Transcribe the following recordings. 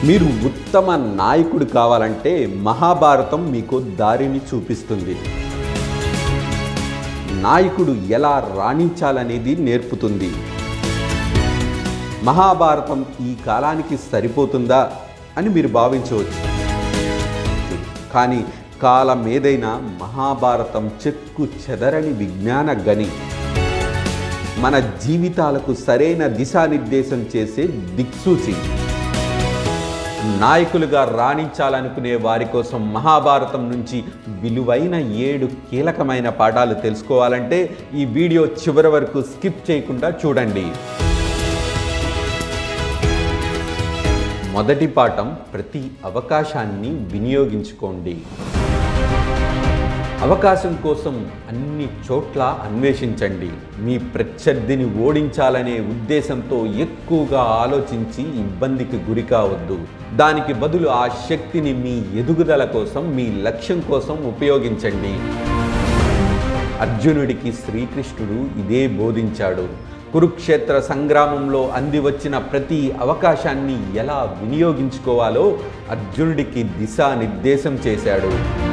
మీరు ఉత్తమ నాయకుడు కావాలంటే మహాభారతం మీకు దారిని చూపిస్తుంది. నాయకుడు ఎలా రాణించాలనేది నేర్పుతుంది. మహాభారతం ఈ కాలానికి సరిపోతుందా అని మీరు భావించవచ్చు. కానీ కాలం ఏదైనా మహాభారతం చెక్కు చెదరని విజ్ఞాన గని, మన జీవితాలకు సరైన దిశానిర్దేశం చేసే దిక్సూచి. నాయకులుగా రాణించాలనుకునే వారి కోసం మహాభారతం నుంచి విలువైన 7 కీలకమైన పాఠాలు తెలుసుకోవాలంటే ఈ వీడియో చివరి వరకు స్కిప్ చేయకుండా చూడండి. మొదటి పాఠం, ప్రతి అవకాశాన్ని వినియోగించుకోండి. అవకాశం కోసం అన్ని చోట్ల అన్వేషించండి. మీ ప్రత్యర్థిని ఓడించాలనే ఉద్దేశంతో ఎక్కువగా ఆలోచించి ఇబ్బందికి గురి కావద్దు. దానికి బదులు ఆ శక్తిని మీ ఎదుగుదల కోసం, మీ లక్ష్యం కోసం ఉపయోగించండి. అర్జునుడికి శ్రీకృష్ణుడు ఇదే బోధించాడు. కురుక్షేత్ర సంగ్రామంలో అంది వచ్చిన ప్రతి అవకాశాన్ని ఎలా వినియోగించుకోవాలో అర్జునుడికి దిశానిర్దేశం చేశాడు.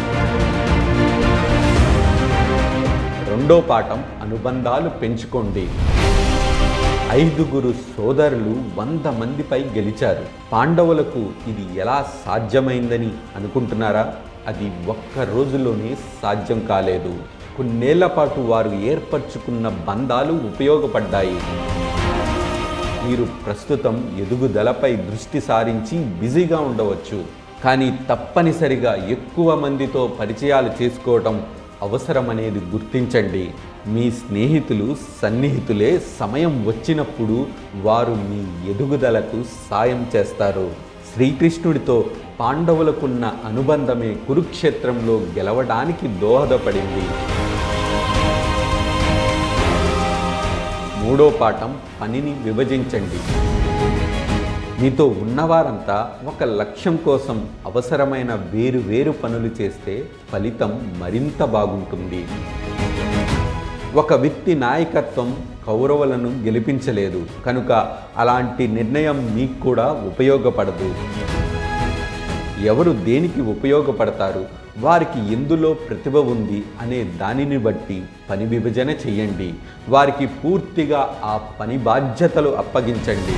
రెండో పాఠం, అనుబంధాలు పెంచుకోండి. 5 సోదరులు 100 మందిపై గెలిచారు. పాండవులకు ఇది ఎలా సాధ్యమైందని అనుకుంటున్నారా? అది ఒక్క రోజులోనే సాధ్యం కాలేదు. కొన్నేళ్ల పాటు వారు ఏర్పరచుకున్న బంధాలు ఉపయోగపడ్డాయి. మీరు ప్రస్తుతం ఎదుగుదలపై దృష్టి సారించి బిజీగా ఉండవచ్చు, కానీ తప్పనిసరిగా ఎక్కువ మందితో పరిచయాలు చేసుకోవటం అవసరమనేది గుర్తించండి. మీ స్నేహితులు, సన్నిహితులే సమయం వచ్చినప్పుడు వారు మీ ఎదుగుదలకు సాయం చేస్తారు. శ్రీకృష్ణుడితో పాండవులకున్న అనుబంధమే కురుక్షేత్రంలో గెలవడానికి దోహదపడింది. మూడో పాఠం, పనిని విభజించండి. మీతో ఉన్నవారంతా ఒక లక్ష్యం కోసం అవసరమైన వేరు పనులు చేస్తే ఫలితం మరింత బాగుంటుంది. ఒక వ్యక్తి నాయకత్వం కౌరవులను గెలిపించలేదు కనుక అలాంటి నిర్ణయం మీకు కూడా ఉపయోగపడదు. ఎవరు దేనికి ఉపయోగపడతారు, వారికి ఎందులో ప్రతిభ ఉంది అనే దానిని బట్టి పని విభజన చెయ్యండి. వారికి పూర్తిగా ఆ పని బాధ్యతలు అప్పగించండి.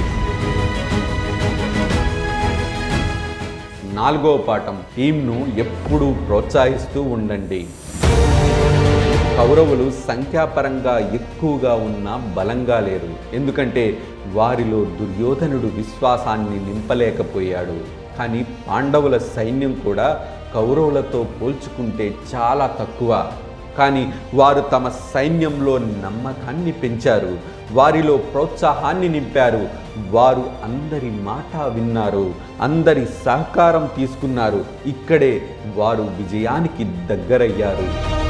నాలుగో పాఠం, టీంను ఎప్పుడూ ప్రోత్సహిస్తూ ఉండండి. కౌరవులు సంఖ్యాపరంగా ఎక్కువగా ఉన్న బలంగా లేరు. ఎందుకంటే వారిలో దుర్యోధనుడు విశ్వాసాన్ని నింపలేకపోయాడు. కానీ పాండవుల సైన్యం కూడా కౌరవులతో పోల్చుకుంటే చాలా తక్కువ. కానీ వారు తమ సైన్యంలో నమ్మకాన్ని పెంచారు, వారిలో ప్రోత్సాహాన్ని నింపారు. వారు అందరి మాట విన్నారు, అందరి సహకారం తీసుకున్నారు. ఇక్కడే వారు విజయానికి దగ్గరయ్యారు.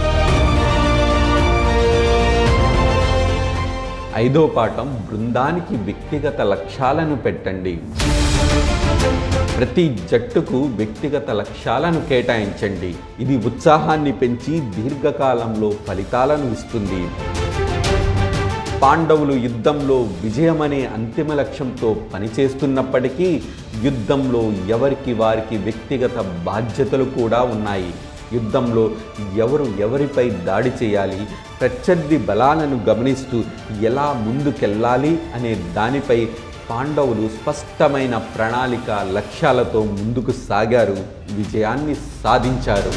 ఐదో పాఠం, బృందానికి వ్యక్తిగత లక్ష్యాలను పెట్టండి. ప్రతి జట్టుకు వ్యక్తిగత లక్ష్యాలను కేటాయించండి. ఇది ఉత్సాహాన్ని పెంచి దీర్ఘకాలంలో ఫలితాలను ఇస్తుంది. పాండవులు యుద్ధంలో విజయమనే అంతిమ లక్ష్యంతో పనిచేస్తున్నప్పటికీ యుద్ధంలో ఎవరికి వారికి వ్యక్తిగత బాధ్యతలు కూడా ఉన్నాయి. యుద్ధంలో ఎవరు ఎవరిపై దాడి చేయాలి, ప్రత్యర్థి బలాలను గమనిస్తూ ఎలా ముందుకెళ్ళాలి అనే దానిపై పాండవులు స్పష్టమైన ప్రణాళిక, లక్ష్యాలతో ముందుకు సాగారు, విజయాన్ని సాధించారు.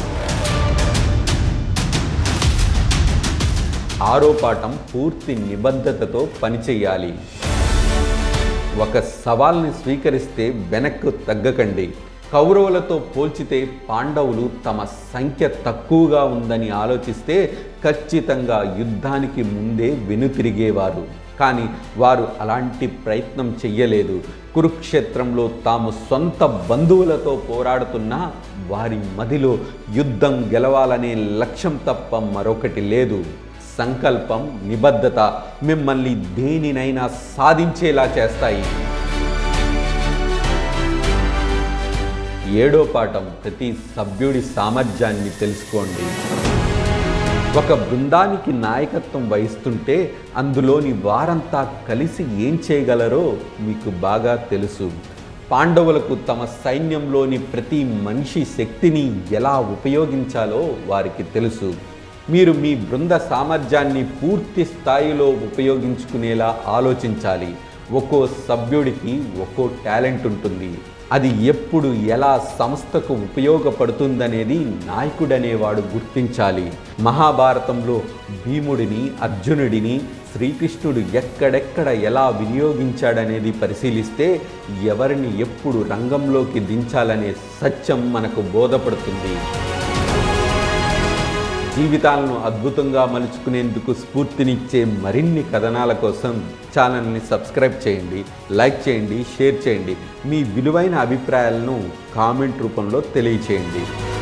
ఆరో పాఠం, పూర్తి నిబద్ధతతో పనిచేయాలి. ఒక సవాల్ని స్వీకరిస్తే వెనక్కు తగ్గకండి. కౌరవులతో పోల్చితే పాండవులు తమ సంఖ్య తక్కువగా ఉందని ఆలోచిస్తే ఖచ్చితంగా యుద్ధానికి ముందే వెనుతిరిగేవారు. కానీ వారు అలాంటి ప్రయత్నం చెయ్యలేదు. కురుక్షేత్రంలో తాము సొంత బంధువులతో పోరాడుతున్నా వారి మదిలో యుద్ధం గెలవాలనే లక్ష్యం తప్ప మరొకటి లేదు. సంకల్పం, నిబద్ధత మిమ్మల్ని దేనినైనా సాధించేలా చేస్తాయి. ఏడో పాఠం, ప్రతి సభ్యుడి సామర్థ్యాన్ని తెలుసుకోండి. ఒక బృందానికి నాయకత్వం వహిస్తుంటే అందులోని వారంతా కలిసి ఏం చేయగలరో మీకు బాగా తెలుసు. పాండవులకు తమ సైన్యంలోని ప్రతి మనిషి శక్తిని ఎలా ఉపయోగించాలో వారికి తెలుసు. మీరు మీ బృంద సామర్థ్యాన్ని పూర్తి స్థాయిలో ఉపయోగించుకునేలా ఆలోచించాలి. ఒక్కో సభ్యుడికి ఒక్కో టాలెంట్ ఉంటుంది. అది ఎప్పుడు ఎలా సంస్థకు ఉపయోగపడుతుందనేది నాయకుడనేవాడు గుర్తించాలి. మహాభారతంలో భీముడిని, అర్జునుడిని శ్రీకృష్ణుడు ఎక్కడెక్కడ ఎలా వినియోగించాడనేది పరిశీలిస్తే ఎవరిని ఎప్పుడు రంగంలోకి దించాలనే సత్యం మనకు బోధపడుతుంది. జీవితాలను అద్భుతంగా మలుచుకునేందుకు స్ఫూర్తినిచ్చే మరిన్ని కథనాల కోసం ఛానల్ని సబ్స్క్రైబ్ చేయండి, లైక్ చేయండి, షేర్ చేయండి. మీ విలువైన అభిప్రాయాలను కామెంట్ రూపంలో తెలియచేయండి.